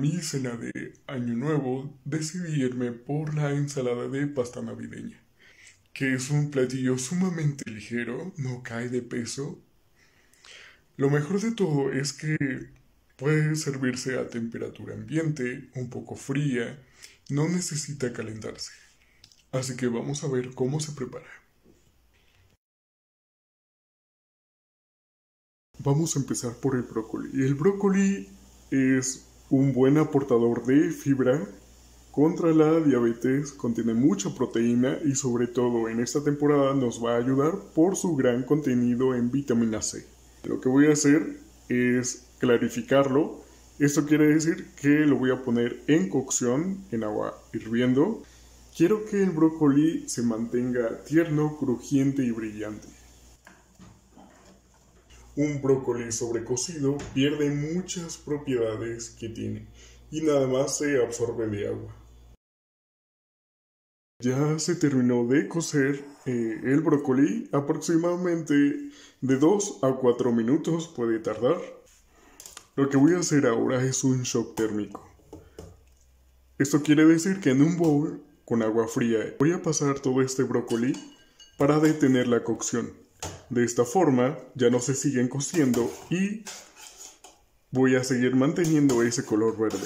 mi cena de Año Nuevo decidí irme por la ensalada de pasta navideña, que es un platillo sumamente ligero, no cae de peso. Lo mejor de todo es que puede servirse a temperatura ambiente, un poco fría, no necesita calentarse. Así que vamos a ver cómo se prepara. Vamos a empezar por el brócoli. El brócoli es un buen aportador de fibra contra la diabetes, contiene mucha proteína y sobre todo en esta temporada nos va a ayudar por su gran contenido en vitamina C. Lo que voy a hacer es clarificarlo. Esto quiere decir que lo voy a poner en cocción, en agua hirviendo. Quiero que el brócoli se mantenga tierno, crujiente y brillante. Un brócoli sobrecocido pierde muchas propiedades que tiene y nada más se absorbe de agua. Ya se terminó de cocer el brócoli, aproximadamente de 2 a 4 minutos puede tardar. Lo que voy a hacer ahora es un shock térmico. Esto quiere decir que en un bowl con agua fría voy a pasar todo este brócoli para detener la cocción. De esta forma ya no se siguen cociendo y voy a seguir manteniendo ese color verde.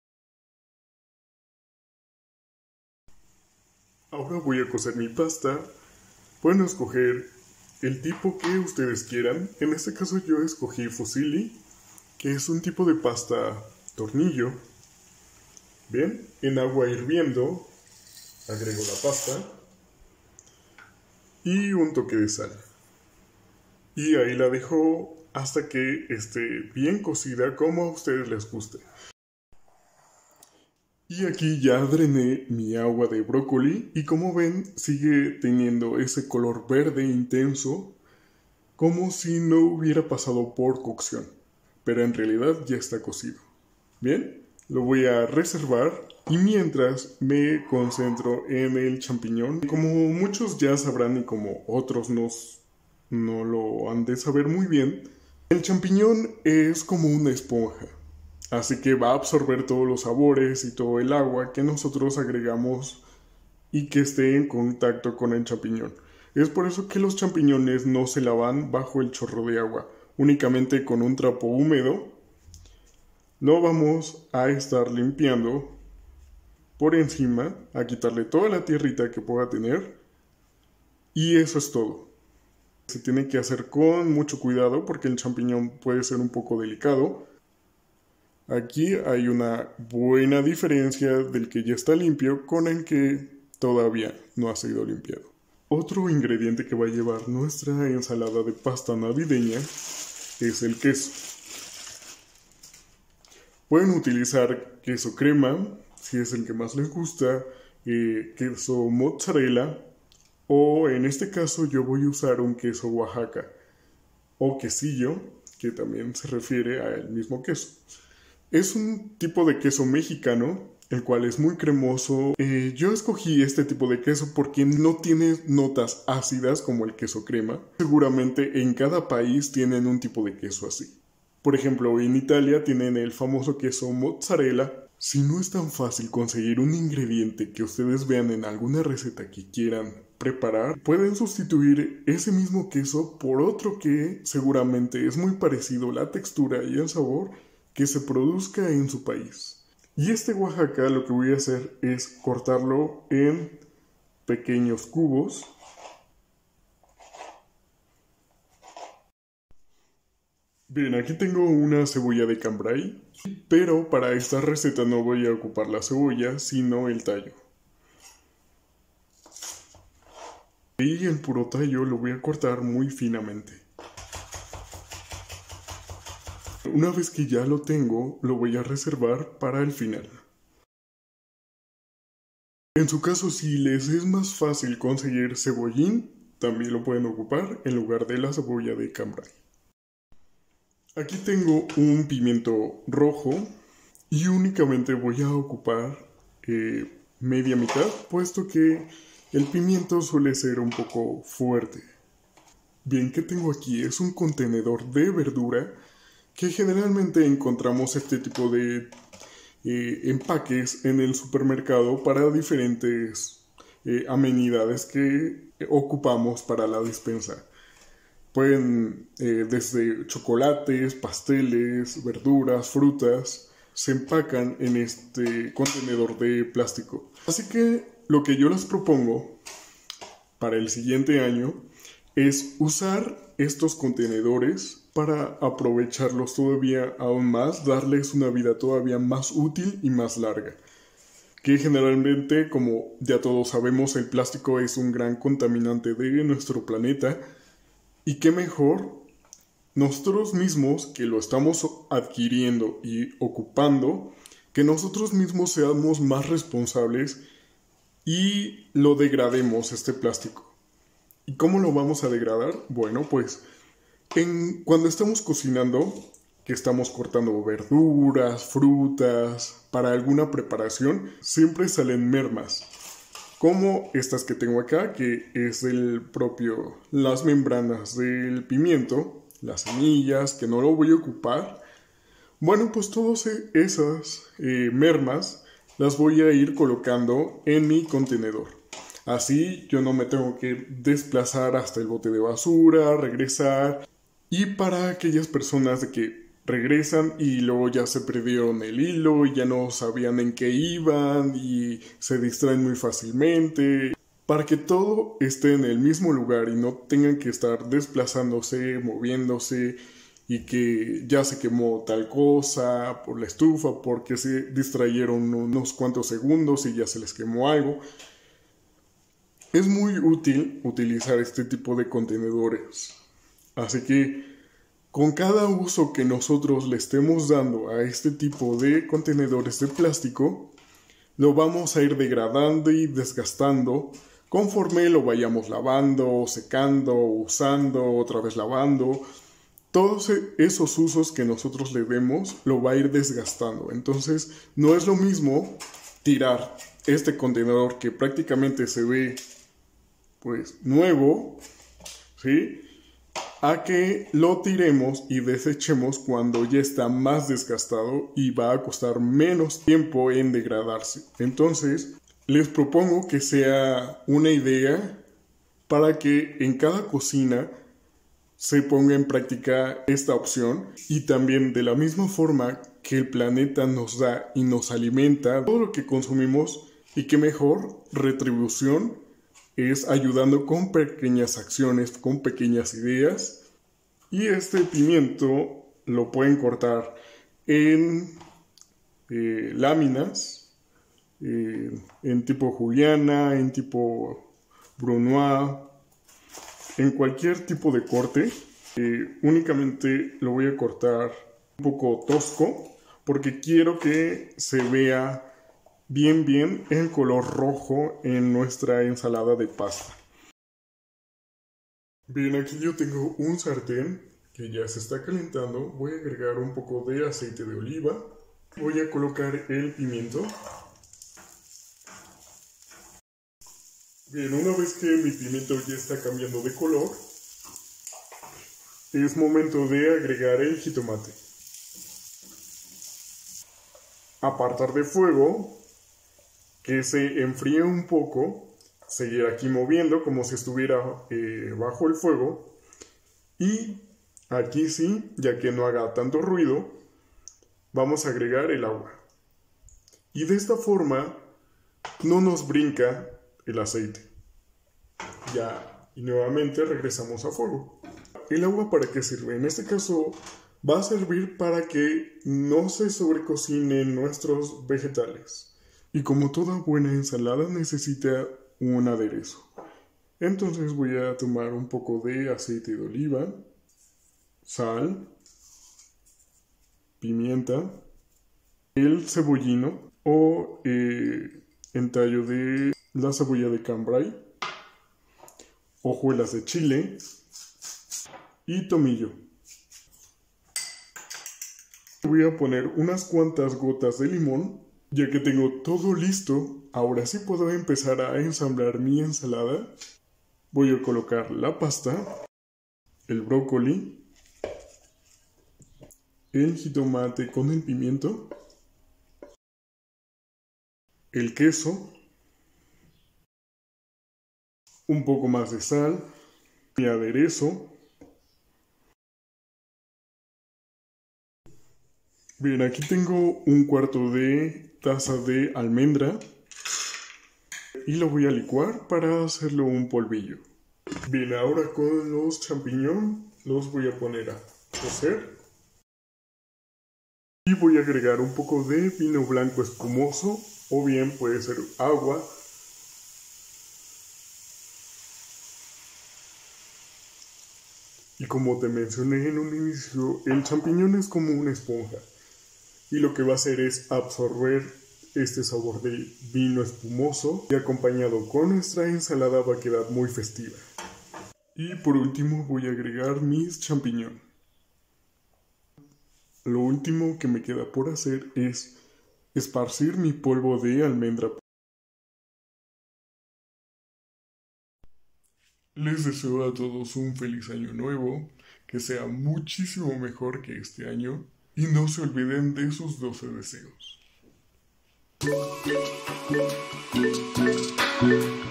Ahora voy a cocer mi pasta. Pueden escoger el tipo que ustedes quieran. En este caso yo escogí fusilli, que es un tipo de pasta tornillo. Bien, en agua hirviendo agrego la pasta y un toque de sal. Y ahí la dejo hasta que esté bien cocida como a ustedes les guste. Y aquí ya drené mi agua de brócoli y como ven sigue teniendo ese color verde intenso como si no hubiera pasado por cocción, pero en realidad ya está cocido. Bien, lo voy a reservar y mientras me concentro en el champiñón. Como muchos ya sabrán y como otros no lo han de saber muy bien, el champiñón es como una esponja. Así que va a absorber todos los sabores y todo el agua que nosotros agregamos y que esté en contacto con el champiñón. Es por eso que los champiñones no se lavan bajo el chorro de agua, únicamente con un trapo húmedo. Lo vamos a estar limpiando por encima, a quitarle toda la tierrita que pueda tener. Y eso es todo. Se tiene que hacer con mucho cuidado porque el champiñón puede ser un poco delicado. Aquí hay una buena diferencia del que ya está limpio con el que todavía no ha sido limpiado. Otro ingrediente que va a llevar nuestra ensalada de pasta navideña es el queso. Pueden utilizar queso crema, si es el que más les gusta, queso mozzarella, o en este caso yo voy a usar un queso Oaxaca, o quesillo, que también se refiere al mismo queso. Es un tipo de queso mexicano, el cual es muy cremoso. Yo escogí este tipo de queso porque no tiene notas ácidas como el queso crema. Seguramente en cada país tienen un tipo de queso así. Por ejemplo, en Italia tienen el famoso queso mozzarella. Si no es tan fácil conseguir un ingrediente que ustedes vean en alguna receta que quieran preparar, pueden sustituir ese mismo queso por otro que seguramente es muy parecido la textura y el sabor que se produzca en su país. Y este Oaxaca lo que voy a hacer es cortarlo en pequeños cubos. Bien, aquí tengo una cebolla de cambray, pero para esta receta no voy a ocupar la cebolla, sino el tallo. Y el puro tallo lo voy a cortar muy finamente. Una vez que ya lo tengo, lo voy a reservar para el final. En su caso, si les es más fácil conseguir cebollín, también lo pueden ocupar en lugar de la cebolla de cambray. Aquí tengo un pimiento rojo y únicamente voy a ocupar media mitad, puesto que el pimiento suele ser un poco fuerte. Bien, ¿qué tengo aquí? Es un contenedor de verdura que generalmente encontramos este tipo de empaques en el supermercado para diferentes amenidades que ocupamos para la despensa. Pueden desde chocolates, pasteles, verduras, frutas, se empacan en este contenedor de plástico. Así que lo que yo les propongo para el siguiente año es usar estos contenedores para aprovecharlos todavía aún más, darles una vida todavía más útil y más larga. Que generalmente, como ya todos sabemos, el plástico es un gran contaminante de nuestro planeta. Y qué mejor nosotros mismos que lo estamos adquiriendo y ocupando, que nosotros mismos seamos más responsables y lo degrademos este plástico. ¿Y cómo lo vamos a degradar? Bueno, pues cuando estamos cocinando, que estamos cortando verduras, frutas, para alguna preparación, siempre salen mermas. Como estas que tengo acá, que es las membranas del pimiento, las semillas, que no lo voy a ocupar. Bueno, pues todas esas mermas las voy a ir colocando en mi contenedor. Así yo no me tengo que desplazar hasta el bote de basura, regresar. Y para aquellas personas de que regresan y luego ya se perdieron el hilo y ya no sabían en qué iban y se distraen muy fácilmente, para que todo esté en el mismo lugar y no tengan que estar desplazándose, moviéndose y que ya se quemó tal cosa por la estufa porque se distrayeron unos cuantos segundos y ya se les quemó algo. Es muy útil utilizar este tipo de contenedores. Así que con cada uso que nosotros le estemos dando a este tipo de contenedores de plástico, lo vamos a ir degradando y desgastando conforme lo vayamos lavando, secando, usando, otra vez lavando. Todos esos usos que nosotros le demos lo va a ir desgastando. Entonces no es lo mismo tirar este contenedor que prácticamente se ve pues nuevo, ¿sí?, a que lo tiremos y desechemos cuando ya está más desgastado y va a costar menos tiempo en degradarse. Entonces, les propongo que sea una idea para que en cada cocina se ponga en práctica esta opción y también de la misma forma que el planeta nos da y nos alimenta todo lo que consumimos, y qué mejor retribución es ayudando con pequeñas acciones, con pequeñas ideas. Y este pimiento lo pueden cortar en láminas, en tipo juliana, en tipo brunoise, en cualquier tipo de corte. Únicamente lo voy a cortar un poco tosco porque quiero que se vea bien el color rojo en nuestra ensalada de pasta. Bien, aquí yo tengo un sartén que ya se está calentando. Voy a agregar un poco de aceite de oliva. Voy a colocar el pimiento. Bien, una vez que mi pimiento ya está cambiando de color, es momento de agregar el jitomate. Apartar de fuego, que se enfríe un poco, seguir aquí moviendo como si estuviera bajo el fuego, y aquí sí, ya que no haga tanto ruido, vamos a agregar el agua. Y de esta forma no nos brinca el aceite. Ya, y nuevamente regresamos a fuego. ¿El agua para qué sirve? En este caso va a servir para que no se sobrecocinen nuestros vegetales. Y como toda buena ensalada necesita un aderezo. Entonces voy a tomar un poco de aceite de oliva, sal, pimienta, el cebollino o entallo de la cebolla de cambray, hojuelas de chile y tomillo. Voy a poner unas cuantas gotas de limón. Ya que tengo todo listo, ahora sí puedo empezar a ensamblar mi ensalada. Voy a colocar la pasta, el brócoli, el jitomate con el pimiento el queso, un poco más de sal, mi aderezo. Bien, aquí tengo un cuarto de taza de almendra y lo voy a licuar para hacerlo un polvillo. Bien, ahora con los champiñones los voy a poner a cocer. Y voy a agregar un poco de vino blanco espumoso o bien puede ser agua. Y como te mencioné en un inicio, el champiñón es como una esponja. Y lo que va a hacer es absorber este sabor de vino espumoso y acompañado con nuestra ensalada va a quedar muy festiva. Y por último voy a agregar mis champiñones. Lo último que me queda por hacer es esparcir mi polvo de almendra. Les deseo a todos un feliz año nuevo, que sea muchísimo mejor que este año y no se olviden de sus 12 deseos.